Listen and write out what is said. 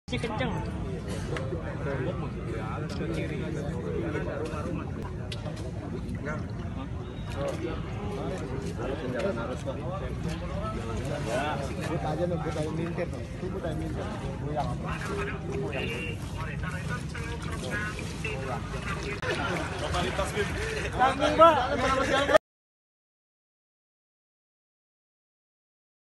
Masih kenceng. Jalan arus Pak. Ya, kita aja nih, kita mintir nih. Itu kita mintir. Goyang. Lokalitas Tanggung, Pak.